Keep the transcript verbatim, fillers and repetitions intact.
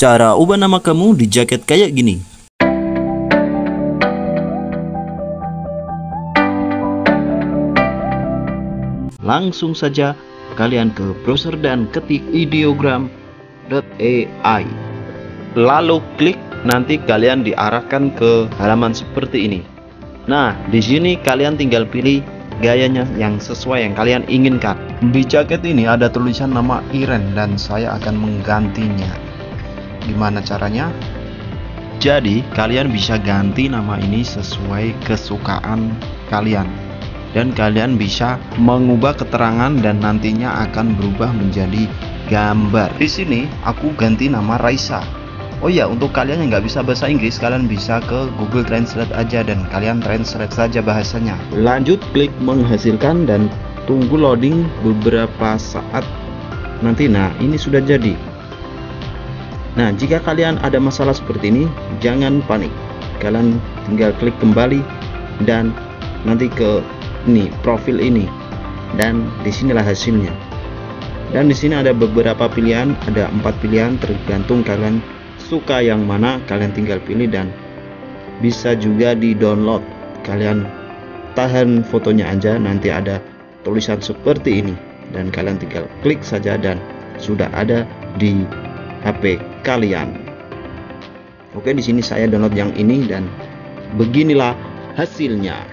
Cara ubah nama kamu di jaket kayak gini. Langsung saja kalian ke browser dan ketik ideogram dot A I. Lalu klik, nanti kalian diarahkan ke halaman seperti ini. Nah, di sini kalian tinggal pilih gayanya yang sesuai yang kalian inginkan. Di jaket ini ada tulisan nama Iren dan saya akan menggantinya. Gimana caranya? Jadi kalian bisa ganti nama ini sesuai kesukaan kalian, dan kalian bisa mengubah keterangan dan nantinya akan berubah menjadi gambar. Di sini aku ganti nama Raisa. Oh ya, untuk kalian yang nggak bisa bahasa Inggris, kalian bisa ke Google Translate aja dan kalian translate saja bahasanya. Lanjut klik menghasilkan dan tunggu loading beberapa saat nanti. Nah, ini sudah jadi. Nah, jika kalian ada masalah seperti ini, jangan panik. Kalian tinggal klik kembali dan nanti ke ini profil ini, dan disinilah hasilnya. Dan di sini ada beberapa pilihan, ada empat pilihan, tergantung kalian suka yang mana, kalian tinggal pilih dan bisa juga di download. Kalian tahan fotonya aja, nanti ada tulisan seperti ini dan kalian tinggal klik saja dan sudah ada di H P kalian. Oke, di sini saya download yang ini dan beginilah hasilnya.